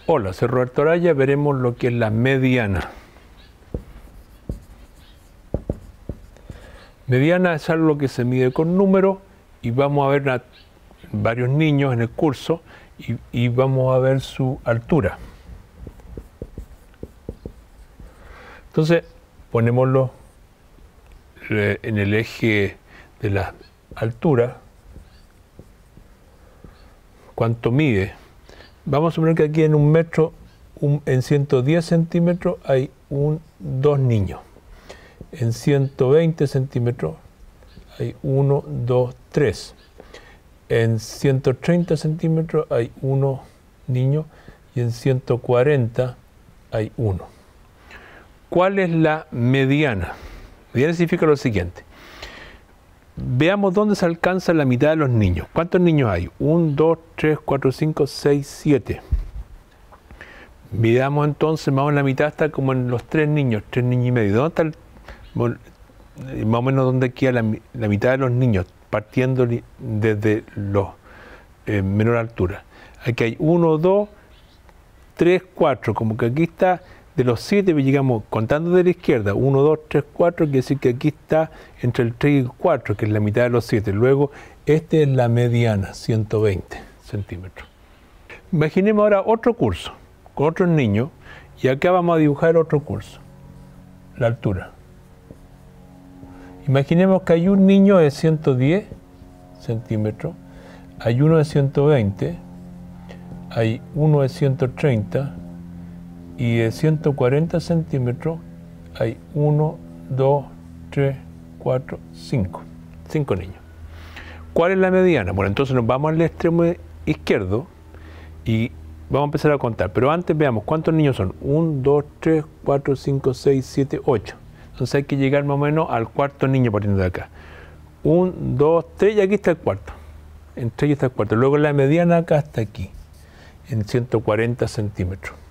Hola, soy Roberto Araya. Veremos lo que es la mediana. Mediana es algo que se mide con números y vamos a ver varios niños en el curso y vamos a ver su altura. Entonces, ponémoslo en el eje de la altura. ¿Cuánto mide? Vamos a suponer que aquí en un metro, en 110 centímetros hay dos niños. En 120 centímetros hay 1, 2, 3. En 130 centímetros hay 1 niño y en 140 hay 1. ¿Cuál es la mediana? Mediana significa lo siguiente. Veamos dónde se alcanza la mitad de los niños. ¿Cuántos niños hay? 1, 2, 3, 4, 5, 6, 7. Midamos entonces, más o menos la mitad está como en los 3 niños y medio. ¿Dónde está más o menos dónde queda la mitad de los niños, partiendo desde los menor altura? Aquí hay 1, 2, 3, 4, como que aquí está. De los 7, llegamos contando de la izquierda, 1, 2, 3, 4, quiere decir que aquí está entre el 3 y el 4, que es la mitad de los 7. Luego, esta es la mediana, 120 centímetros. Imaginemos ahora otro curso, con otros niños, y acá vamos a dibujar otro curso, la altura. Imaginemos que hay un niño de 110 centímetros, hay uno de 120, hay uno de 130, y de 140 centímetros hay 1, 2, 3, 4, 5. 5 niños. ¿Cuál es la mediana? Bueno, entonces nos vamos al extremo izquierdo y vamos a empezar a contar. Pero antes veamos cuántos niños son. 1, 2, 3, 4, 5, 6, 7, 8. Entonces hay que llegar más o menos al cuarto niño partiendo de acá. 1, 2, 3 y aquí está el cuarto. Entre ellos está el cuarto. Luego la mediana acá hasta aquí, en 140 centímetros.